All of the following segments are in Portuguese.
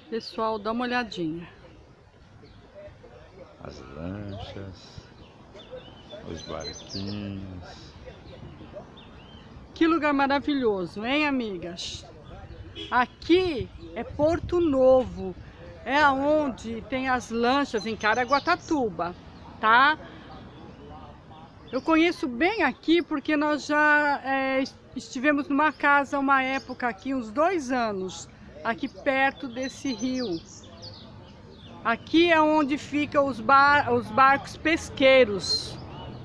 Pessoal, dá uma olhadinha. As lanchas, os barquinhos. Que lugar maravilhoso, hein, amigas? Aqui é Porto Novo, é onde tem as lanchas em Caraguatatuba, tá? Eu conheço bem aqui porque nós já estivemos numa casa uma época aqui, uns 2 anos, aqui perto desse rio. Aqui é onde ficam os barcos pesqueiros.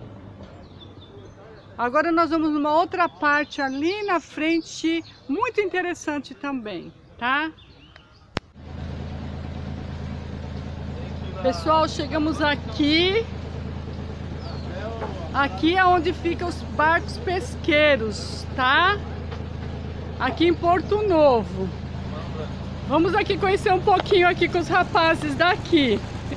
Agora nós vamos numa outra parte ali na frente, muito interessante também, tá? Pessoal, chegamos aqui. Aqui é onde ficam os barcos pesqueiros, tá? Aqui em Porto Novo. Vamos aqui conhecer um pouquinho aqui com os rapazes daqui.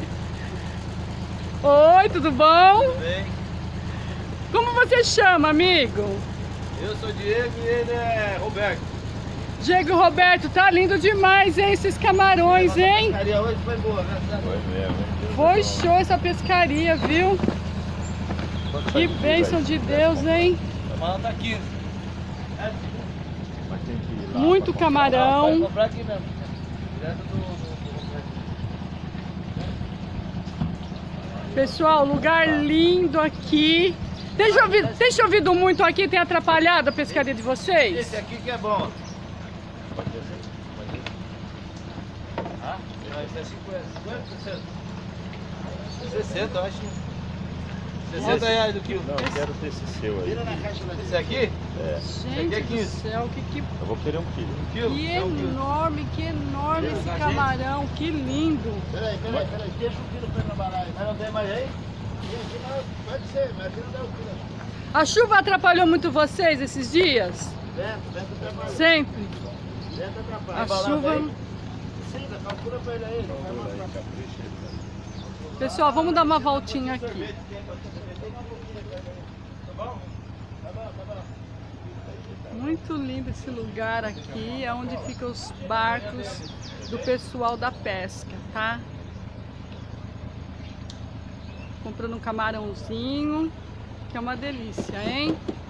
Oi, tudo bom? Tudo bem? Como você chama, amigo? Eu sou Diego e ele é Roberto. Diego e Roberto, tá lindo demais, hein? Esses camarões, hein? A pescaria hoje foi boa, né? Foi mesmo. Foi show essa pescaria, viu? Que bênção de Deus, hein? A mala tá 15. Mas tem que ir lá Muito pra camarão. Pode comprar aqui mesmo. Direto do... Pessoal, lugar lindo aqui. Tem chovido muito aqui? Tem atrapalhado a pescaria de vocês? Esse aqui que é bom. Ah? Não, esse é 50. 50%. 60, eu acho. 60 reais do quilo. Não, eu quero ter esse seu aí. Esse aqui? É. Gente do céu, Eu vou querer 1 quilo. Um quilo? que É 1 quilo. enorme esse camarão, que lindo. Peraí, deixa 1 quilo pra ele na barragem. Mas não tem mais aí? Pode ser, mas aqui não dá 1 quilo. A chuva atrapalhou muito vocês esses dias? Dentro atrapalha. Sempre? Dentro atrapalha. A chuva... Sim, calcula pra ele aí. Pessoal, vamos dar uma voltinha aqui. Muito lindo esse lugar aqui, é onde ficam os barcos do pessoal da pesca, tá? Comprando um camarãozinho, que é uma delícia, hein?